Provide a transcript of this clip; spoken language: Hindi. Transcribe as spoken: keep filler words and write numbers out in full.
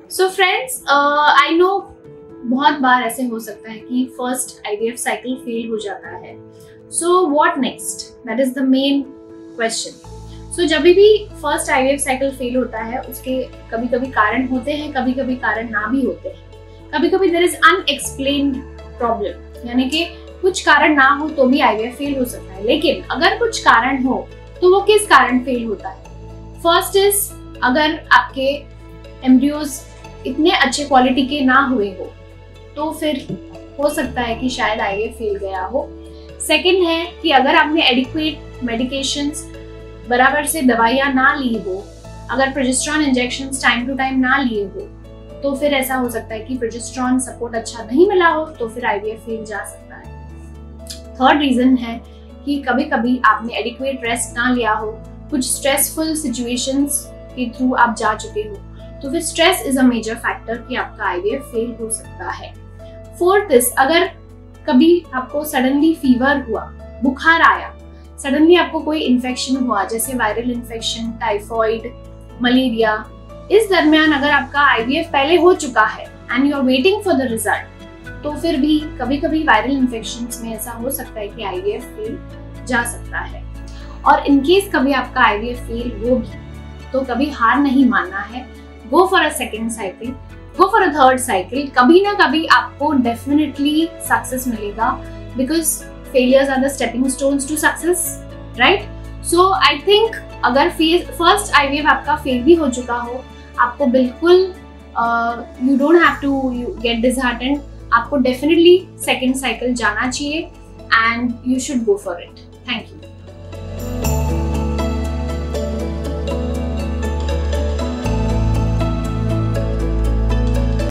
सो फ्रेंड्स, आई नो बहुत बार ऐसे हो सकता है कि फर्स्ट आईवीएफ साइकिल फेल हो जाता है. So what next, that is the main question. So जब भी फर्स्ट आईवीएफ साइकिल फेल होता है उसके कभी कभी कारण होते हैं, कभी कभी कारण ना भी होते हैं. कभी कभी देयर इज अनएक्सप्लेन्ड प्रॉब्लम, यानी कि कुछ कारण ना हो तो भी आईवीएफ फेल हो सकता है. लेकिन अगर कुछ कारण हो तो वो किस कारण फेल होता है? फर्स्ट इज, अगर आपके एम्ब्रियोज इतने अच्छे क्वालिटी के ना हुए हो तो फिर हो सकता है कि शायद आईवीएफ फेल गया हो. सेकंड है कि अगर आपने एडिक्वेट मेडिकेशंस, बराबर से दवाइयाँ ना ली हो, अगर progesterone injections time to time ना लिए हो तो फिर ऐसा हो सकता है कि प्रोजेस्टेरॉन सपोर्ट अच्छा नहीं मिला हो तो फिर आईवीएफ फेल जा सकता है. थर्ड रीजन है कि कभी कभी आपने एडिक्वेट रेस्ट ना लिया हो, कुछ स्ट्रेसफुल सिचुएशंस के थ्रू आप जा चुके हो, तो फिर stress is a major factor कि आपका आईवीएफ फेल हो सकता है. फोर्थ इज, अगर कभी आपको सडनली फीवर हुआ, बुखार आया, सडनली आपको कोई इन्फेक्शन हुआ जैसे वायरल इन्फेक्शन, टाइफॉइड, मलेरिया, इस दरमियान अगर आपका आईवीएफ पहले हो चुका है and you are waiting for the result, तो फिर भी कभी कभी वायरल इन्फेक्शंस में ऐसा हो सकता है कि आईवीएफ फेल जा सकता है. और इन केस कभी आपका आईवीएफ फेल हो भी तो कभी हार नहीं मानना है. Go for a second cycle, go for a third cycle. कभी ना कभी आपको डेफिनेटली सक्सेस मिलेगा, because failures are the stepping stones to success, right? So I think अगर फर्स्ट आईवीएफ आपका फेल भी हो चुका हो, आपको बिल्कुल you don't have to get disheartened. आपको डेफिनेटली सेकेंड साइकिल जाना चाहिए and you should go for it. Thank you.